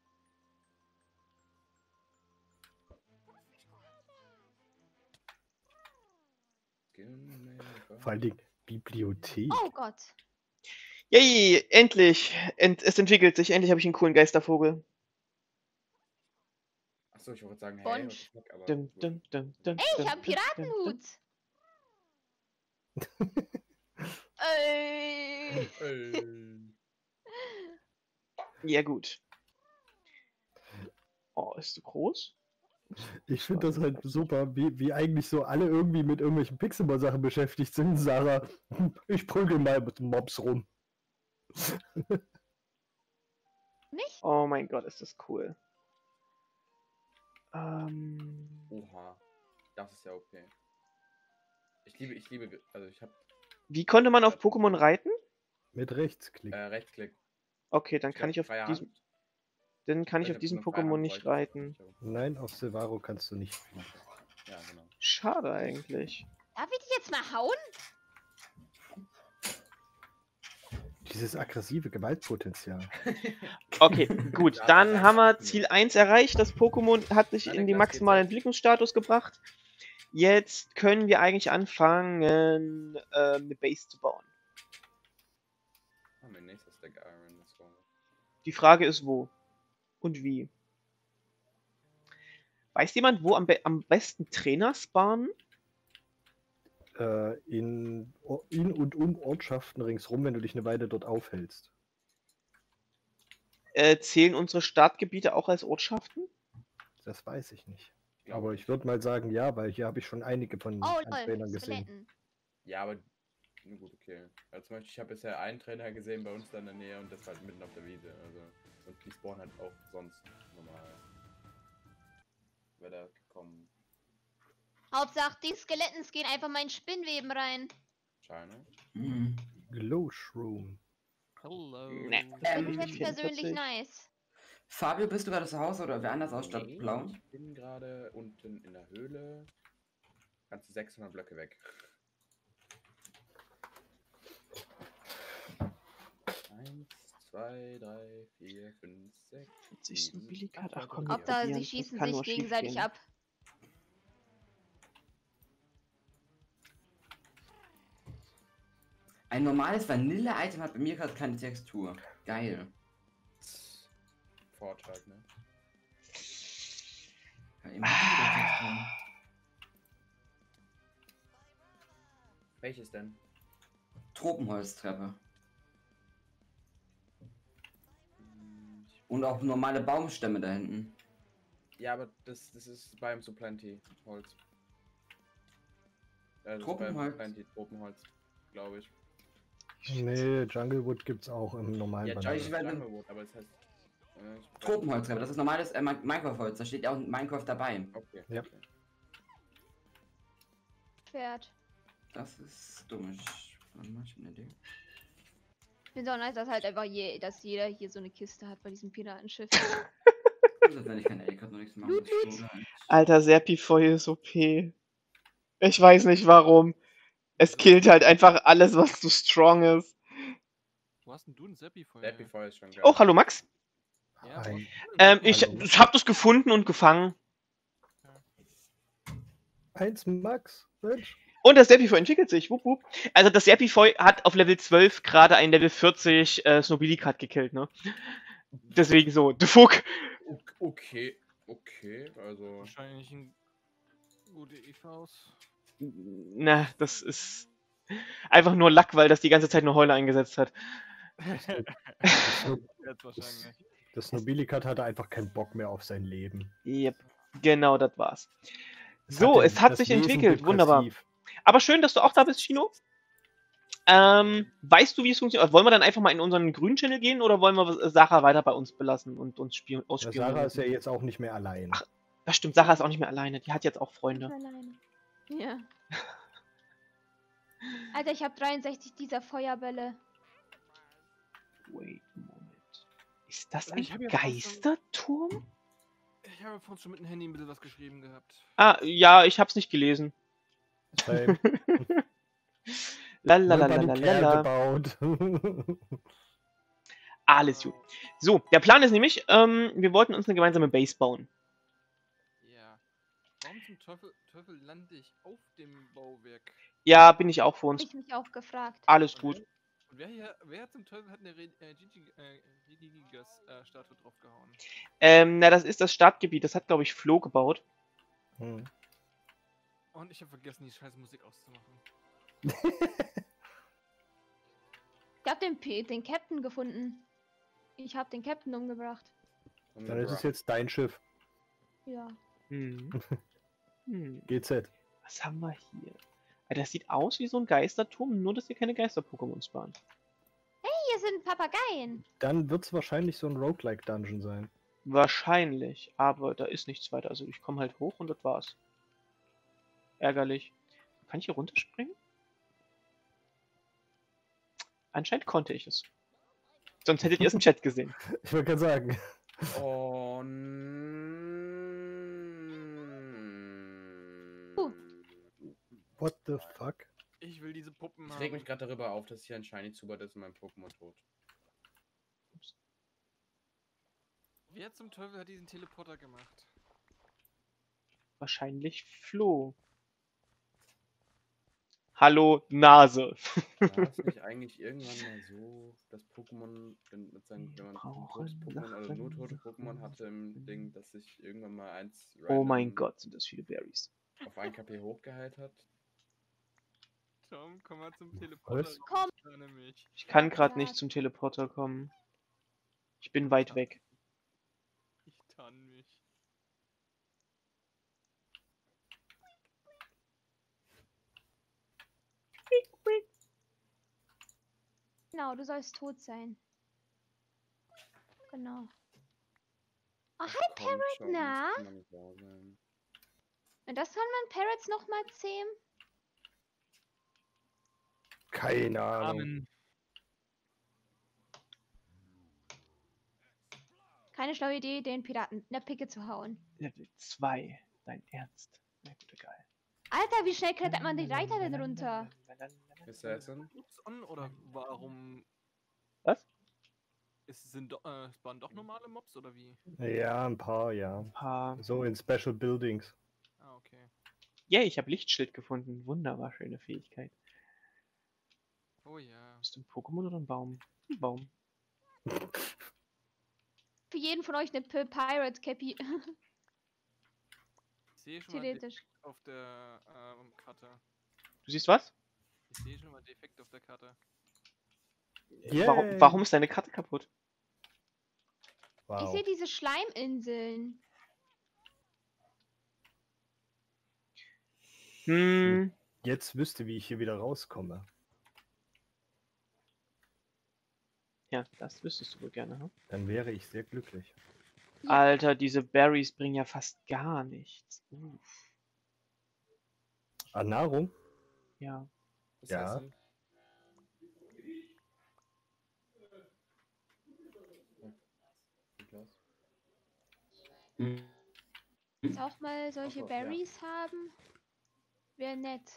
Vor allen Dingen Bibliothek. Oh Gott. Yay, endlich! Ent es entwickelt sich, endlich habe ich einen coolen Geistervogel. Achso, ich wollte sagen, hey, Bonsch. was ist Schmuck, aber Dum, gut. dum, dum, dum, Ey, ich dum, hab dum, Piratenhut. Ey. Ey. Ja, gut. Oh, ist du groß? Ich finde das halt super, wie, wie eigentlich so alle irgendwie mit irgendwelchen Pixelmon-Sachen beschäftigt sind. Sarah, ich prügel mal mit den Mobs rum. Nicht? Oh mein Gott, ist das cool. Ähm, Oha. Das ist ja okay. Ich liebe, ich liebe, also ich habe wie konnte man auf Pokémon reiten? Mit Rechtsklick. äh, Rechtsklick. Okay, dann kann ich auf freie diesem, Hand. dann kann ich weiß auf nicht, ob diesem so eine freie Pokémon Hand nicht bräuchte, das reiten. nicht, aber- Nein, auf Silvaro kannst du nicht fliegen. Ja, genau. Schade eigentlich. Darf ich dich jetzt mal hauen? Dieses aggressive Gewaltpotenzial. Okay, gut. Ja, Dann das haben wir reicht Ziel nicht. eins erreicht. Das Pokémon hat sich Alle in die Klasse maximalen geht's. Entwicklungsstatus gebracht. Jetzt können wir eigentlich anfangen, ähm, eine Base zu bauen. Ah, mein nächster Stack Iron. Das war... Die Frage ist, wo und wie. Weiß jemand, wo am, be am besten Trainer spawnen? Äh, in, in und um Ortschaften ringsrum, wenn du dich eine Weile dort aufhältst. Äh, zählen unsere Startgebiete auch als Ortschaften? Das weiß ich nicht. Glaub Aber ich würde mal sagen, ja, weil hier habe ich schon einige von Oh, an lol. Trainern gesehen. Skeletten. Ja, aber na gut, okay. Also zum Beispiel, ich habe bisher einen Trainer gesehen bei uns da in der Nähe und das war halt mitten auf der Wiese. Also, und die spawnen halt auch sonst normal. Wäre da gekommen. Hauptsache, die Skeletten gehen einfach mal in Spinnweben rein. Fall, ne? Mhm. Glow Shroom. Hello. Nee. Das Ähm, finde ich jetzt persönlich vierundvierzig. nice. Fabio, bist du gerade zu Hause oder wer anders aus statt Nee, blau? ich bin gerade unten in der Höhle. Ganze sechshundert Blöcke weg. Eins, zwei, drei, vier, fünf, sechs, vierzig sieben, Nobilikat. acht, Ach komm, neun, wir Hauptsache, probieren. sie Das schießen kann sich nur schief gegenseitig gehen. ab. Ein normales Vanille-Item hat bei mir gerade keine Textur. Geil. Vorteil, ne? Ja, eben hat die wieder Textur. Welches denn? Tropenholztreppe. Hm, ich- Und auch normale Baumstämme da hinten. Ja, aber das, das ist beim Supplanty Holz. Äh, das ist beim Tropenholz? Supplanty Tropenholz, glaube ich. Nee, Junglewood gibt's auch im normalen Ja, Banane. ich weiß- Jungle Wood, aber es heißt. Äh, ich- Tropenholztreppe, das ist normales äh, Mi- Minecraft-Holz. Da steht ja auch Minecraft dabei. Okay. Ja. okay. Schwert. Das ist dumm. Ich, warte mal, ich hab eine Idee. Ich finde auch nice, dass halt einfach je, dass jeder hier so eine Kiste hat bei diesem Piratenschiff. Also, wenn ich keine A-Card noch nichts machen, das ist so geil. Alter, Serpifoy ist O P. Ich weiß nicht warum. Es killt halt einfach alles, was zu strong ist. Wo hast denn du ein Seppi vorher? Der Epify ist schon geil. Oh, hallo Max. Ja, Ein- wo hast du denn Ähm, Seppi? ich, Hallo. ich hab das gefunden und gefangen. Eins Max, Mensch. Und das Serpifoy entwickelt sich. Wupp, wupp. Also das Serpifoy hat auf Level zwölf gerade ein Level vierzig äh, Snobilikat gekillt, ne? Deswegen so, the fuck. Ok- Okay, okay, also. Wahrscheinlich ein gute E Vs. Na, das ist einfach nur Lack, weil das die ganze Zeit nur Heule eingesetzt hat. Das, No Jetzt wahrscheinlich. das Nobilikat hatte einfach keinen Bock mehr auf sein Leben. Yep, genau das war's. Es So, hatte es hat das sich Wesen entwickelt, wunderbar. depressiv. Aber schön, dass du auch da bist, Chino. Ähm, weißt du, wie es funktioniert? Wollen wir dann einfach mal in unseren grünen Channel gehen oder wollen wir Sarah weiter bei uns belassen und uns spielen, Ja, ausspielen? Sarah ist ja jetzt auch nicht mehr allein. Ach, das stimmt, Sarah ist auch nicht mehr alleine. Die hat jetzt auch Freunde. Alleine. Ja. Alter, ich habe dreiundsechzig dieser Feuerbälle. Wait a moment. Ist das Also ein ich hab ja fast schon- Geisterturm? Ich habe vorhin schon mit dem Handy ein bisschen was geschrieben gehabt. Ah, ja, ich hab's nicht gelesen. Same. Lalalala. gebaut. Alles gut. So, der Plan ist nämlich, ähm, wir wollten uns eine gemeinsame Base bauen. Ja. Warum zum Teufel, Teufel lande ich auf dem Bauwerk? Ja, bin ich auch für Hab uns. ich mich auch gefragt. Alles Und gut. wer- Und wer hier, wer zum Teufel hat eine Re- äh, Gigi- äh, Redigigas-Statue draufgehauen? Ähm, na, das ist das Startgebiet. Das hat, glaube ich, Flo gebaut. Hm. Und ich habe vergessen, die scheiß Musik auszumachen. Ich hab den, P den Captain gefunden. Ich hab den Captain umgebracht. Dann ist es jetzt dein Schiff. Ja. Hm. Hm. G Z. Was haben wir hier? Ah, das sieht aus wie so ein Geisterturm, nur dass hier keine Geister-Pokémons spawnen. Hier sind Papageien. Dann wird es wahrscheinlich so ein Roguelike-Dungeon sein. Wahrscheinlich, aber da ist nichts weiter. Also ich komme halt hoch und das war's. Ärgerlich. Kann ich hier runterspringen? Anscheinend konnte ich es. Sonst hättet ihr es im Chat gesehen. Ich wollte gerade sagen. Oh. Uh. What the fuck? Ich will diese Puppen Ich haben. reg mich gerade darüber auf, dass hier ein Shiny Zubat ist und mein Pokémon tot. Wer zum Teufel hat diesen Teleporter gemacht? Wahrscheinlich Flo. Hallo, Nase. War es nicht eigentlich irgendwann mal so, dass Pokémon, wenn, mit seinen, wenn man ein brauchen totes Pokémon oder nur tote Sachen. Pokémon hatte im Ding, dass sich irgendwann mal eins Oh mein random Gott, sind das viele Berries. auf ein K P hochgeheilt hat? Tom, komm mal zum Teleporter. Was? Komm. Ich tarne mich. Ich kann gerade nicht zum Teleporter kommen. Ich bin weit weg. Ich tarne mich. Genau, du sollst tot sein. Genau. Oh, Ach, hi, komm Parrot, schon, na? das kann doch nicht wahr sein. Und das soll man Parrots nochmal zähmen? Keine Ahnung. Amen. Keine schlaue Idee, den Piraten mit einer Picke zu hauen. Level zwei. Dein Ernst? Na gut, egal. Alter, wie schnell klettert man die Leiter denn runter? Assassin? Ups, on, oder warum Was? ist, sind do, äh, spawnen doch normale Mobs oder wie? Ja, ein paar, ja. Ah, So in Special Buildings. Ah, okay. yay, ich habe Lichtschild gefunden. Wunderbar schöne Fähigkeit. Oh ja. Bist du ein Pokémon oder ein Baum? Ein Baum. Für jeden von euch eine P Pirate Cappy. Ich sehe schon mal Theoretisch. Defekt auf der ähm, Karte. Du siehst was? Ich sehe schon mal Defekt auf der Karte. Warum, Yay. warum ist deine Karte kaputt? Ich Wow. sehe diese Schleiminseln. Hm, Jetzt wüsste, wie ich hier wieder rauskomme. ja, das wüsstest du wohl gerne, hm? Dann wäre ich sehr glücklich. Ja. Alter, diese Berries bringen ja fast gar nichts. Uff. An Nahrung? Ja. Ja. Assassin? Niklas? Hm. Jetzt auch mal solche Ach so, ja. Berries haben. Wäre nett.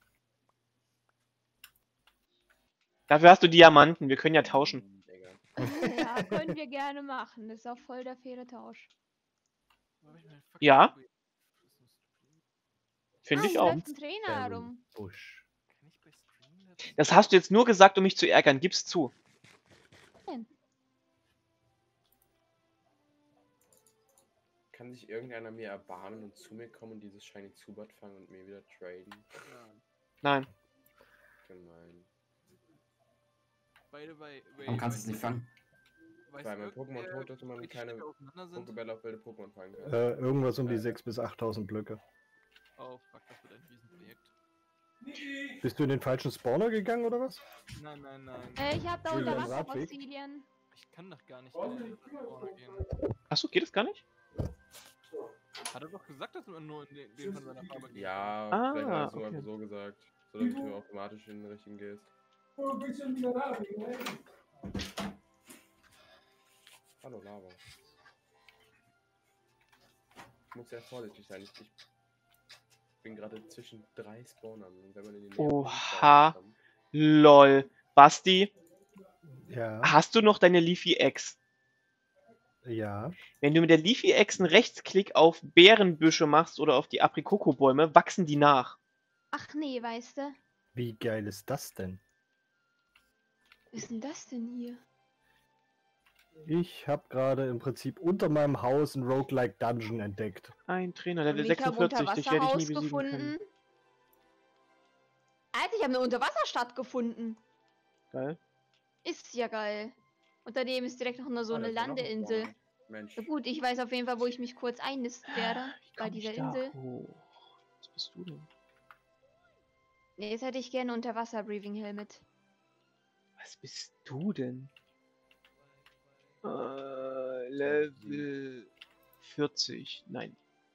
Dafür hast du Diamanten. Wir können ja tauschen. Hm, Digga. Ja, können wir gerne machen. Das ist auch voll der faire Tausch. Wo hab ich meinen fucking Ja. Probe- Finde ah, ich hier auch. läuft ein Trainer Barren rum. Busch. Kann ich bei Stream dazu? Das hast du jetzt nur gesagt, um mich zu ärgern. Gib's zu. Kann sich irgendeiner mir erbarmen und zu mir kommen und dieses Shiny Zubat fangen und mir wieder traden? Ja. Nein. Gemein. By the way, wait, Warum kannst du es weißt nicht fangen? du- weiß Weil mein Pokémon irgendwer, tot ist und man welche keine Städte auseinander sind? Pokébälle auf wilde Pokémon fangen kann. Äh, irgendwas um die sechstausend bis achttausend Blöcke. Oh, fuck, das wird ein Riesenprojekt. Bist du in den falschen Spawner gegangen oder was? Nein, nein, nein. Äh, ich habe da Schön, unter am Wasser Radweg. Fossilien. Ich kann doch gar nicht in den Spawner gehen. Achso, geht das gar nicht? Hat er doch gesagt, dass man nur in den, den von seiner Farbe geht. Ja, Ah, vielleicht hat er es nur okay. einfach so gesagt. So dass du automatisch in den richtigen gehst. Hallo Lava. Ich muss sehr vorsichtig sein. Ich, ich bin gerade zwischen drei Spawnern. Und wenn man in die Nähe von den Oha. Spawnern kommt- Lol. Basti, Ja. hast du noch deine Leafy Eggs? Ja. Wenn du mit der Leafy Eggs einen Rechtsklick auf Beerenbüsche machst oder auf die Aprikoko-Bäume, wachsen die nach. Ach nee, weißt du? Wie geil ist das denn? Was ist denn das denn hier? Ich habe gerade im Prinzip unter meinem Haus ein Roguelike Dungeon entdeckt. Ein Trainer, Und Level ich habe sechsundvierzig, dich werde ich nie Unterwasserhaus besiegen gefunden. können. Alter, ich habe eine Unterwasserstadt gefunden. Geil. Ist ja geil. Und daneben ist direkt noch nur so Ah, da eine ist ja noch ein Landeinsel. Spawner. Mensch. Na gut, ich weiß auf jeden Fall, wo ich mich kurz einnisten werde. Wie Bei komm ich dieser da Insel. hoch? Was bist du denn? Nee, jetzt hätte ich gerne Unterwasser-Breathing Helmet. Was bist du denn? Äh, Level vierzig. Nein.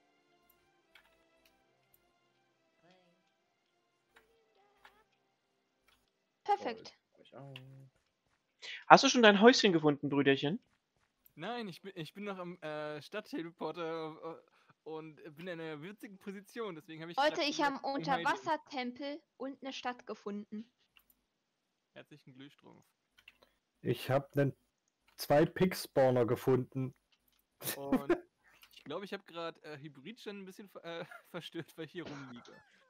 Perfekt. Ich auch. Hast du schon dein Häuschen gefunden, Brüderchen? Nein, ich bin, ich bin noch am äh, Stadtteleporter äh, und bin in einer würzigen Position, deswegen habe ich. Leute, gedacht, ich habe einen ich heile- Unterwassertempel und eine Stadt gefunden. Herzlichen Glühstrumpf. Ich habe einen zwei Pick-Spawner gefunden. Und ich glaube, ich habe gerade äh, Hybrid schon ein bisschen ver- äh, verstört, weil ich hier rumliege.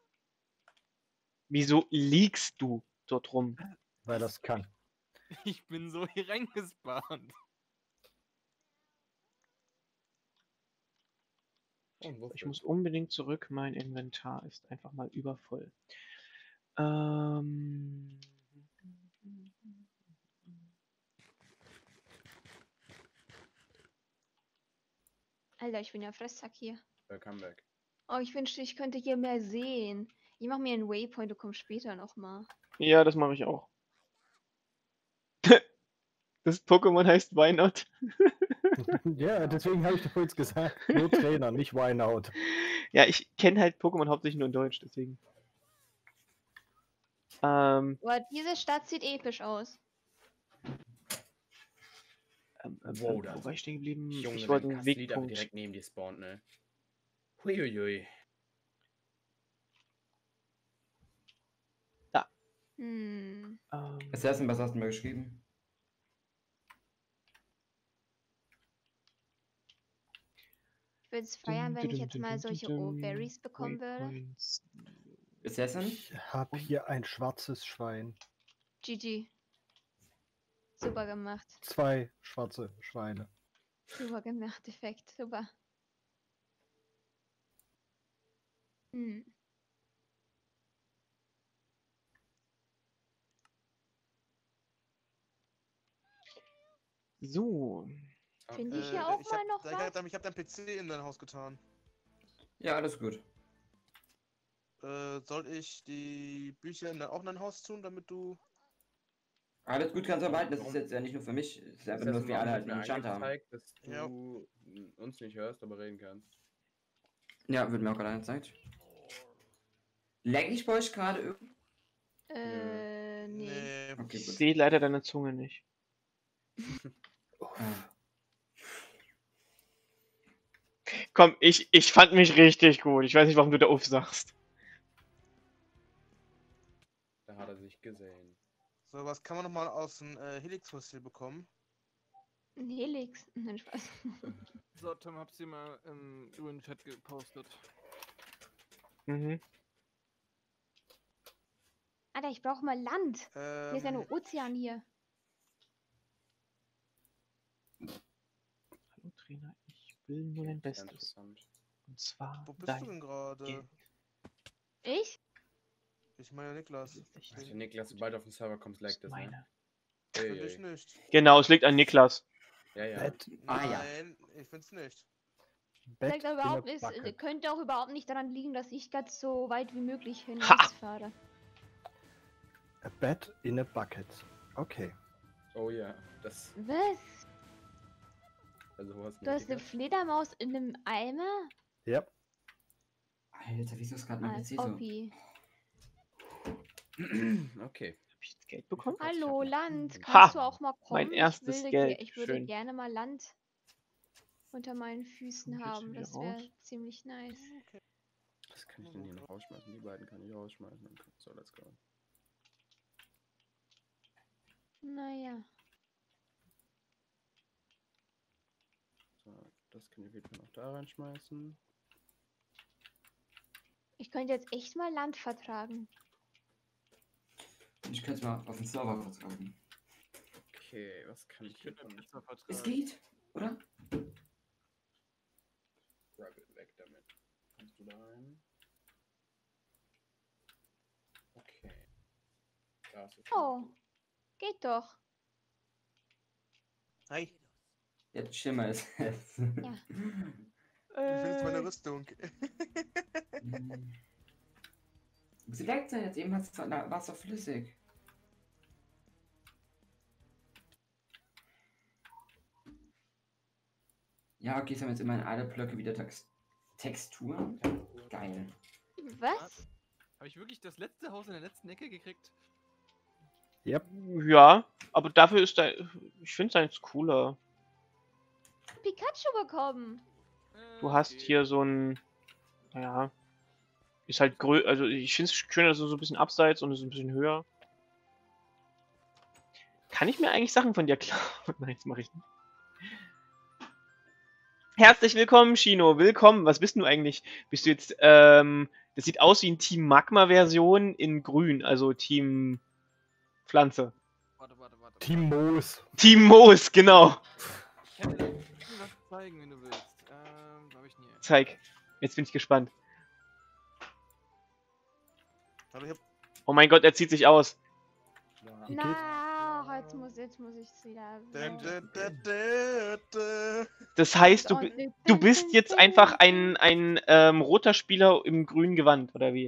Wieso liegst du dort rum? Weil das kann. Ich bin so hier reingespawnt. Und wo Ich muss unbedingt zurück. Mein Inventar ist einfach mal übervoll. Ähm... Alter, ich bin ja Fresssack hier. Welcome back. Oh, ich wünschte, ich könnte hier mehr sehen. Ich mache mir einen Waypoint, du kommst später nochmal. Ja, das mache ich auch. Das Pokémon heißt Why Not? Ja, deswegen habe ich doch vorhin gesagt. Nur Trainer, nicht Wineout. Ja, ich kenne halt Pokémon hauptsächlich nur in Deutsch, deswegen. Ähm, Boah, diese Stadt sieht episch aus. ähm, ähm, Wow, ähm, da wo ist war ich stehen geblieben? Junge, Ich wollte wenn einen Kastlied aber Wegpunkt. direkt neben dir spawnt, ne? Huiuiui. Hm. Ähm, Assassin, was hast du mir geschrieben? Ich würde es feiern, wenn ich jetzt mal solche Berries bekommen würde. Waypoints. Assassin? Ich habe hier ein schwarzes Schwein. G G. Super gemacht. Zwei schwarze Schweine. Super gemacht, Effekt. Super. Hm. So. Finde ich Äh, ja auch ich mal hab, noch ich was. hab, ich hab dein P C in dein Haus getan. Ja, alles gut. Äh, soll ich die Bücher in dein, auch in dein Haus tun, damit du... Alles gut, kannst du behalten. Das ist Warum? jetzt ja nicht nur für mich. Es ist einfach Das nur heißt, für alle halt mir einen Enchant haben. angezeigt, dass du Ja. uns nicht hörst, aber reden kannst. Ja, wird mir auch gerade angezeigt. Lag ich bei euch gerade irgendwie? Äh, nee. Nee. Okay, Ich gut. sehe leider deine Zunge nicht. Ah. Komm, ich, ich fand mich richtig gut. Ich weiß nicht, warum du da Uff sagst. Da hat er sich gesehen. So, was kann man nochmal aus dem äh, Helix-Fossil bekommen? Ein Helix. Nein, Spaß. So, Tom, hab's dir mal im grünen Chat gepostet. Mhm. Alter, ich brauche mal Land. Hier ist ja Ähm, nur Ozean hier. Hallo Trainer, ich will nur dein Sehr Bestes. interessant. Und zwar wo bist du dein denn gerade? Geld. Ich? Ich meine Niklas. Das ist echt Also Niklas, sobald du auf den Server kommst, lag das, ne? meine. Finde Ui, ich ui. nicht. Genau, es liegt an Niklas. Ja, ja. Bett, Ah, ja. Nein, ich find's nicht. Bett Sagt in aber a überhaupt nicht, bucket. könnte auch überhaupt nicht daran liegen, dass ich ganz so weit wie möglich Ha! hinausfahre. A bed in a bucket. Okay. Oh ja, das. Was? Also, wo hast Du hast eine Fledermaus in einem Eimer? Ja. Alter, wieso ist gerade mein P Als C so? Oppi. Okay. Hab ich jetzt Geld bekommen? Gott, ich Hallo, hab- Land. Ha! Kannst du auch mal kommen? Mein erstes ich würde, Geld. ge- Ich würde Schön. gerne mal Land unter meinen Füßen Und jetzt haben. wieder Das wäre raus. ziemlich nice. Was kann ich denn hier noch rausschmeißen? Die beiden kann ich rausschmeißen. Okay, so, let's go. Naja. So, das kann ich wieder noch da reinschmeißen. Ich könnte jetzt echt mal Land vertragen. Ich könnte mal auf den Server vertragen. Okay, was kann ich Ich hier könnte von Pizza vertragen. Es geht, oder? Rabbit weg damit? Kannst du da rein? Okay. Da ist es schon Oh. gut. Geht doch. Hi, Jetzt chill mal. Ja. wie findest du meine Äh, Rüstung? Sie leckt sein, jetzt eben hat's- na, war's doch flüssig. Ja, okay, jetzt haben wir jetzt immerhin alle Blöcke wieder Text Texturen. Geil. was? Habe ich wirklich das letzte Haus in der letzten Ecke gekriegt? Yep. Ja, aber dafür ist dein. Ich finde seins cooler. Pikachu bekommen. Äh, Du hast okay. hier so ein. Naja. Ist halt grö. Also ich finde es schön, dass es so ein bisschen abseits und ist ein bisschen höher. Kann ich mir eigentlich Sachen von dir klauen? Nein, das mache ich nicht. Herzlich willkommen, Shino. Willkommen. Was bist du eigentlich? Bist du jetzt, ähm, das sieht aus wie ein Team Magma-Version in grün, also Team Pflanze. Warte, warte, warte. Team Moos. Team Moos, genau. Ich kann dir da was zeigen, wenn du willst. Ähm, glaube ich nie. Zeig. Jetzt bin ich gespannt. Hallo, ich hab Oh mein Gott, er zieht sich aus. Ja. Wie Na, jetzt muss, jetzt muss ich es wieder. Da, da, weg. da, da, da. Das heißt, du, Und bi- dün, du dün, bist dün, jetzt dün, einfach dün. ein, ein ähm, roter Spieler im grünen Gewand, oder wie?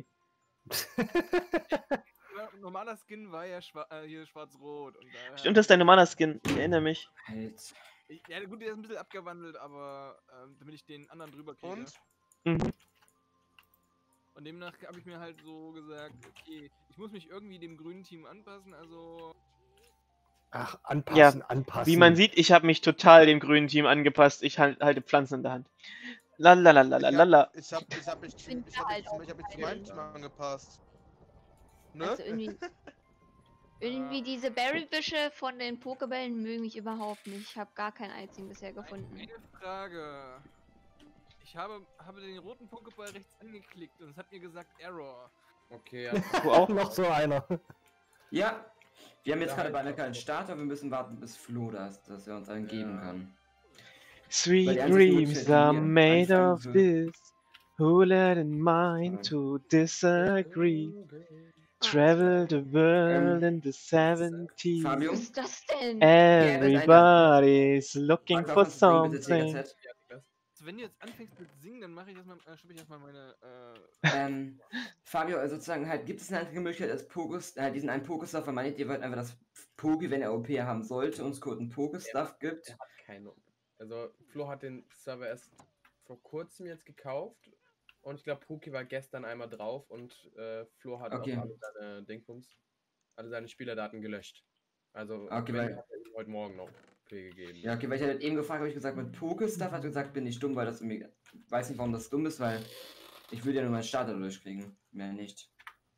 Ja, normaler Skin war ja schwa äh, hier schwarz-rot. Und daher- Stimmt, das ist dein normaler Skin. Ich erinnere mich. Halt. Ich, ja, gut, der ist ein bisschen abgewandelt, aber ähm, damit ich den anderen drüber kriege. Und? Mhm. Und demnach habe ich mir halt so gesagt, okay, ich muss mich irgendwie dem grünen Team anpassen, also... Ach, anpassen, anpassen. Wie man sieht, ich habe mich total dem grünen Team angepasst. Ich halt, halte Pflanzen in der Hand. Lalalala. Ich hab, ich hab mich, Ich ich bin hab halt mich, auch ich hab mich zu geil. meinem Team angepasst. Ne? Also irgendwie, irgendwie diese Berrybüsche von den Pokebällen mögen mich überhaupt nicht. Ich habe gar keinen einzigen bisher gefunden. Eine Frage. Ich habe, habe den roten Pokéball rechts angeklickt und es hat mir gesagt Error. Okay, ja. Du auch noch so einer. Ja, wir haben jetzt Ja, gerade bei halt einer keinen auch. Starter, wir müssen warten, bis Flo da ist, dass er uns einen geben Ja. kann. Sweet Weil die einzige dreams Möglichkeit, are die wir made anfangen of würden- this. Who let in mind to disagree? Travel the world in the seventies. Fabio? Was ist das denn? Everybody's looking Frag for doch, was bitte something. T K Z. Also wenn du jetzt anfängst mit singen, dann mache ich erstmal, äh, stoppe ich erstmal meine, äh, Ähm, Fabio, also sozusagen halt, gibt es eine andere Möglichkeit als Pokus, äh, diesen einen Pokestuff, weil meint ihr wollt einfach, dass Poki, wenn er O P haben sollte, uns kurz einen Pokestuff gibt? Er hat keine. Also, Flo hat den Server erst vor kurzem jetzt gekauft. Und ich glaube, Poki war gestern einmal drauf und äh, Flo hat Okay. auch alle seine Dingsbums, alle seine Spielerdaten gelöscht. Also, Okay, wenn, weil- hat er ihm heute Morgen noch P gegeben. Ja, okay, weil ich hatte eben gefragt, habe ich gesagt, mit Pokestuff hat er gesagt, bin ich dumm, weil das irgendwie, weiß nicht, warum das dumm ist, weil ich würde ja nur meinen Starter durchkriegen, mehr nicht.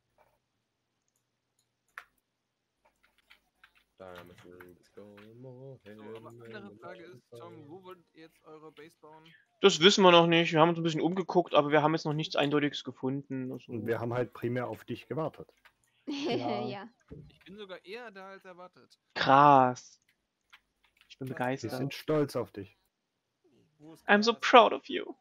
Diamonds go more so, aber andere Frage ist, Tom, wo wollt ihr jetzt eure Base bauen? Das wissen wir noch nicht. Wir haben uns ein bisschen umgeguckt, aber wir haben jetzt noch nichts Eindeutiges gefunden. Also, Und wir haben halt primär auf dich gewartet. Ja. ja. Ich bin sogar eher da als erwartet. krass. Ich bin Wir begeistert. sind stolz auf dich. Wo ist I'm so Gras? proud of you.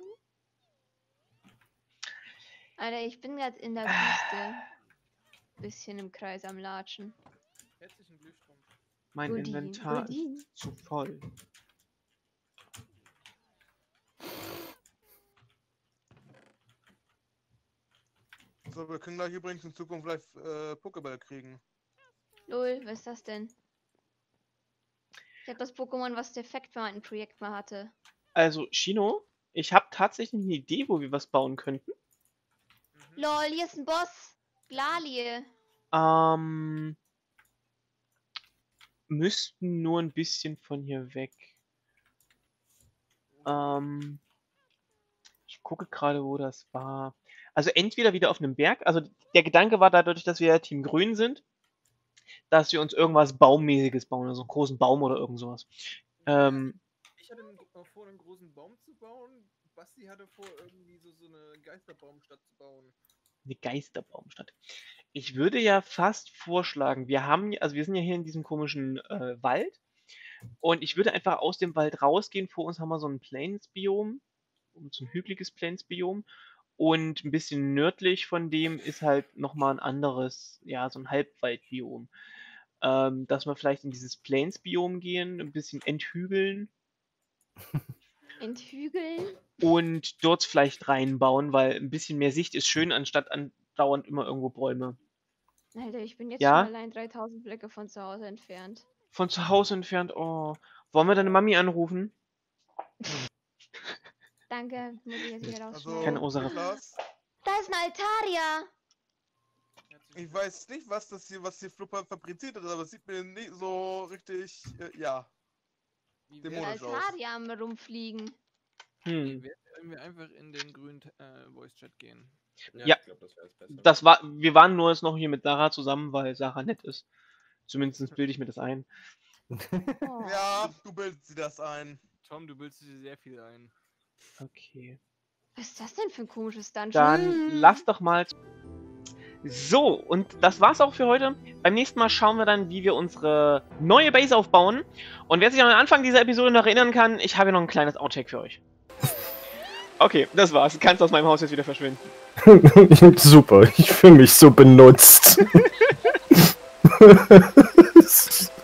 Alter, ich bin gerade in der Wüste. Bisschen im Kreis am Latschen. Herzlichen Glückwunsch. Mein Goodie, Inventar goodie. ist zu voll. So, wir können gleich übrigens in Zukunft live äh, Pokéball kriegen. Lol, was ist das denn? Ich habe das Pokémon, was defekt war, in einem Projekt mal hatte. Also, Shino, ich habe tatsächlich eine Idee, wo wir was bauen könnten. Mhm. Lol, hier ist ein Boss. Glalie. Ähm, müssten nur ein bisschen von hier weg. Ähm, ich gucke gerade, wo das war. Also entweder wieder auf einem Berg. Also der Gedanke war dadurch, dass wir ja Team Grün sind, dass wir uns irgendwas Baummäßiges bauen, also einen großen Baum oder irgend sowas. Ähm, Ich hatte äh, vor, einen großen Baum zu bauen. Basti hatte vor, irgendwie so, so eine Geisterbaumstadt zu bauen. eine Geisterbaumstadt. Ich würde ja fast vorschlagen, wir haben, also wir sind ja hier in diesem komischen äh, Wald und ich würde einfach aus dem Wald rausgehen. Vor uns haben wir so ein Plains-Biom, so ein hügeliges Plains-Biom und ein bisschen nördlich von dem ist halt nochmal ein anderes, ja, so ein Halbwald-Biom. Ähm, dass wir vielleicht in dieses Plains-Biom gehen, ein bisschen enthügeln Enthügeln. und dort vielleicht reinbauen, weil ein bisschen mehr Sicht ist schön, anstatt andauernd immer irgendwo Bäume. Alter, ich bin jetzt Ja? schon allein dreitausend Blöcke von zu Hause entfernt. Von zu Hause entfernt, oh. Wollen wir deine Mami anrufen? Danke, muss ich jetzt wieder Also, rausschneiden. Keine Ursache. Niklas, Da ist ein Altaria. Herzlichen ich weiß nicht, was das hier, was hier Flupper fabriziert hat, aber es sieht mir nicht so richtig, äh, ja. Wie Dem wär- Monat. aus. Altaria am rumfliegen. wie Hm. wär's, wenn wir einfach in den grünen äh, Voice-Chat gehen? Ja. Ich glaube, das wäre das Beste. Das war, wir waren nur jetzt noch hier mit Sarah zusammen, weil Sarah nett ist. Zumindest bilde ich mir das ein. Oh. Ja, du bildest sie das ein. Tom, du bildest dir sehr viel ein. Okay. Was ist das denn für ein komisches Dungeon? Dann Hm. lass doch mal. So, und das war's auch für heute. Beim nächsten Mal schauen wir dann, wie wir unsere neue Base aufbauen. Und wer sich an den Anfang dieser Episode noch erinnern kann, ich habe hier noch ein kleines Outtake für euch. Okay, das war's. Du kannst aus meinem Haus jetzt wieder verschwinden. Super, ich fühle mich so benutzt.